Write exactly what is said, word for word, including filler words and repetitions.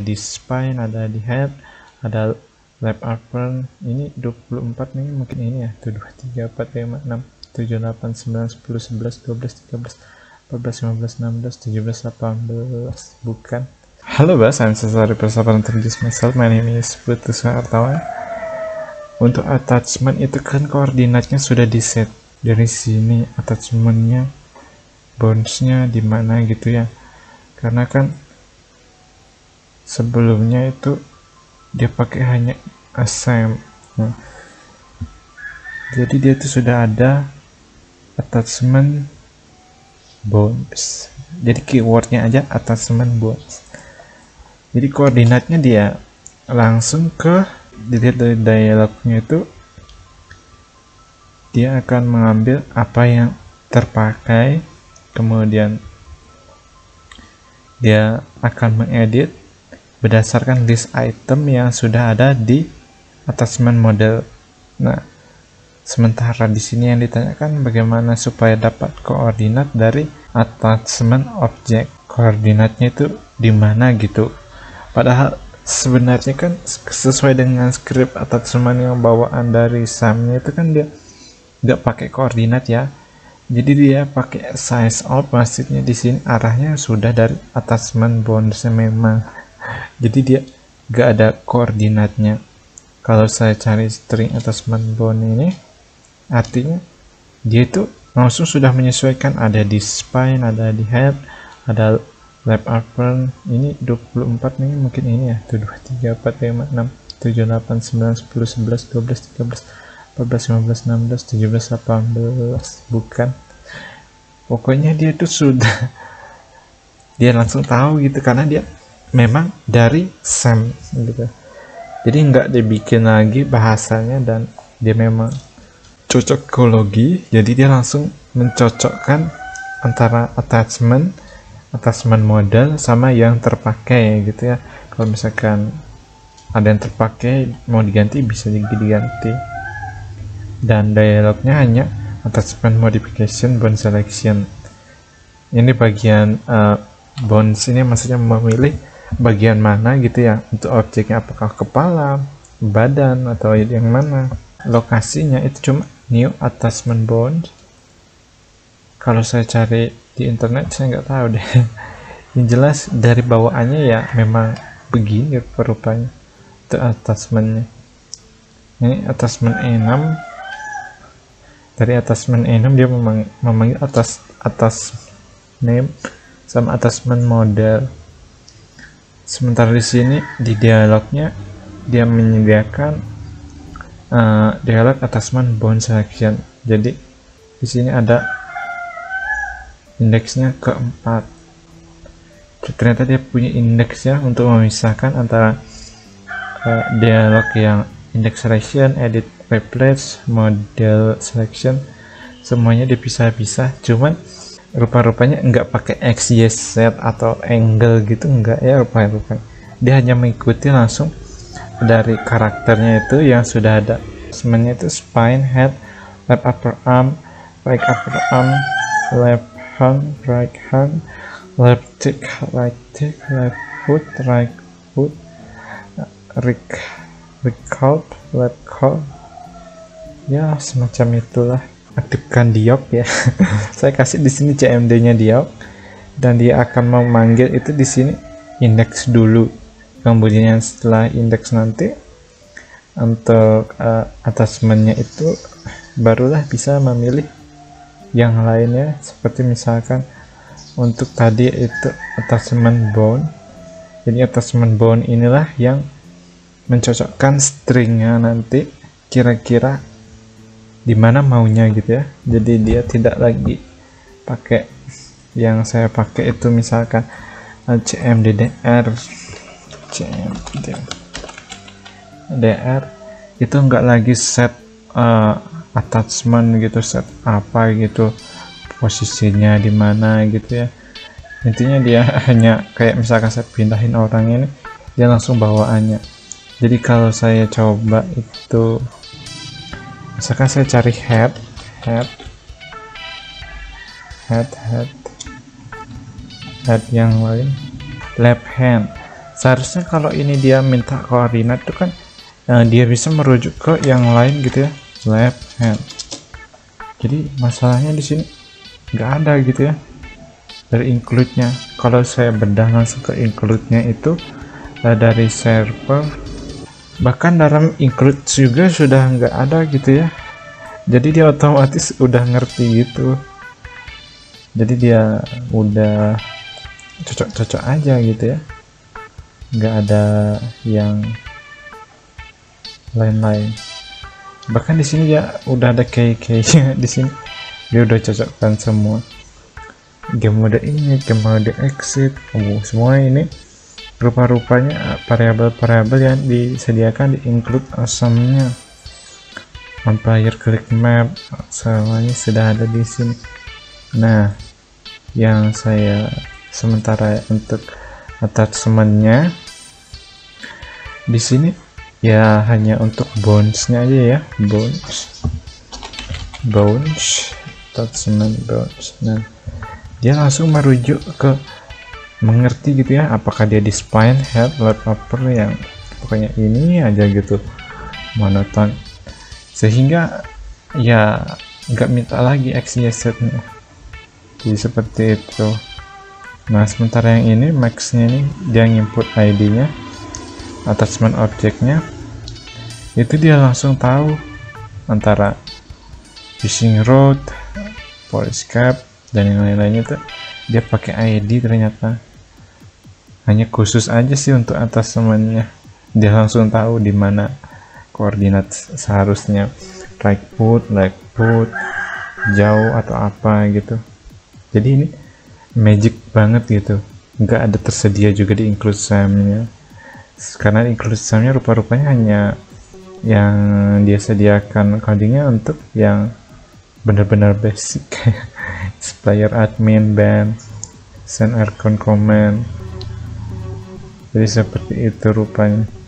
di spine, ada di head, ada lap apron. Ini dua puluh empat nih, mungkin ini ya. Tuh dua, tiga, empat, lima, enam, tujuh, delapan, sembilan, sepuluh, sebelas, dua belas, tiga belas, empat belas, lima belas, enam belas, tujuh belas, delapan belas. Bukan. Halo Bas, I'm so sorry for introduce myself. My name is Putus Hartawan. Untuk attachment itu kan koordinatnya sudah di set. Dari sini attachmentnya, bounce-nya di mana gitu ya. Karena kan sebelumnya itu dia pakai hanya assign. Nah, jadi dia itu sudah ada attachment bounce. Jadi keywordnya aja attachment bounce. Jadi koordinatnya dia langsung ke, dilihat dari dialognya itu, dia akan mengambil apa yang terpakai, kemudian dia akan mengedit berdasarkan list item yang sudah ada di attachment model. Nah, sementara di sini yang ditanyakan bagaimana supaya dapat koordinat dari attachment object. Koordinatnya itu di mana gitu. Padahal sebenarnya kan sesuai dengan script attachment yang bawaan dari S A M-nya itu kan dia nggak pakai koordinat ya. Jadi dia pakai size of, maksudnya di sini arahnya sudah dari attachment bounce-nya memang. Jadi dia nggak ada koordinatnya. Kalau saya cari string attachment bound ini, artinya dia itu langsung sudah menyesuaikan, ada di spine, ada di head, ada lap apron. Ini dua puluh empat nih, mungkin ini ya. Tuh dua, tiga, empat, lima, enam, tujuh, delapan, sembilan, sepuluh, sebelas, dua belas, tiga belas, empat belas, lima belas, enam belas, tujuh belas, delapan belas. Bukan. Pokoknya dia tuh sudah dia langsung tahu gitu, karena dia memang dari S A M gitu. Jadi nggak dibikin lagi bahasanya, dan dia memang cocokologi. Jadi dia langsung mencocokkan antara attachment attachment model sama yang terpakai gitu ya. Kalau misalkan ada yang terpakai mau diganti, bisa diganti. Dan dialognya hanya attachment modification bounce selection. Ini bagian uh, bounce ini maksudnya memilih bagian mana gitu ya untuk objeknya, apakah kepala, badan, atau yang mana. Lokasinya itu cuma new attachment bounce. Kalau saya cari di internet saya nggak tahu deh. Yang jelas dari bawaannya ya memang begini rupanya itu attachmentnya. Ini attachment enam. Dari attachment enam dia memang memanggil atas atas name sama attachment model. Sementara di sini di dialognya dia menyediakan uh, dialog attachment bound selection. Jadi di sini ada indeksnya keempat. Ternyata dia punya indeks ya untuk memisahkan antara uh, dialog yang index selection, edit replace, model selection, semuanya dipisah-pisah. Cuman rupa-rupanya enggak pakai X, Y, Z atau angle gitu, enggak ya rupa-rupanya. Dia hanya mengikuti langsung dari karakternya itu yang sudah ada. Semuanya itu spine, head, left upper arm, right upper arm, left hand, right hand, left tick, right tick, left foot, right foot, right calf, left calf. Ya semacam itulah. Aktifkan dialog ya. Saya kasih di sini C M D-nya dialog, dan dia akan memanggil itu di sini indeks dulu. Kemudian setelah indeks nanti untuk uh, attachment-nya itu barulah bisa memilih yang lainnya, seperti misalkan untuk tadi itu attachment bound. Jadi attachment bound inilah yang mencocokkan stringnya nanti kira-kira di mana maunya gitu ya. Jadi dia tidak lagi pakai yang saya pakai itu misalkan C M D D R C M D R itu enggak lagi set uh, attachment gitu, set apa gitu posisinya di mana gitu ya. Intinya dia hanya kayak misalkan saya pindahin orang ini, dia langsung bawaannya. Jadi kalau saya coba itu, misalkan saya cari head head head head head yang lain, left hand, Seharusnya kalau ini dia minta koordinat itu kan uh, dia bisa merujuk ke yang lain gitu ya, left hand. Jadi masalahnya di sini nggak ada gitu ya dari include-nya. Kalau saya bedah langsung ke include-nya itu uh, dari server, bahkan dalam include juga sudah nggak ada gitu ya. Jadi dia otomatis udah ngerti gitu. Jadi dia udah cocok-cocok aja gitu ya, nggak ada yang lain-lain. Bahkan di sini ya udah ada key-key-nya di sini, dia udah cocokkan semua. Game mode ini, game mode exit, oh, semua ini rupa-rupanya variabel-variabel yang disediakan di include awesome-nya. Umpire click map semuanya sudah ada di sini. Nah, yang saya sementara untuk attachment-nya di sini ya hanya untuk bones-nya aja ya, bones bones attachment bones. Nah, dia langsung merujuk ke mengerti gitu ya, apakah dia di spine, head, left upper, yang pokoknya ini aja gitu, monoton, sehingga ya nggak minta lagi X Y Z-nya. Jadi seperti itu. Nah, sementara yang ini max-nya ini dia input I D-nya, attachment object-nya, itu dia langsung tahu antara fishing rod, police cap, dan yang lain-lainnya tuh dia pakai I D. Ternyata hanya khusus aja sih untuk attachment-nya, dia langsung tahu di mana koordinat seharusnya, right foot, left foot, jauh atau apa gitu. Jadi ini magic banget gitu, nggak ada tersedia juga di include sum-nya, karena include sum-nya rupa-rupanya hanya yang dia sediakan codingnya untuk yang benar-benar basic kayak player admin, ban, send icon command. Jadi seperti itu rupanya.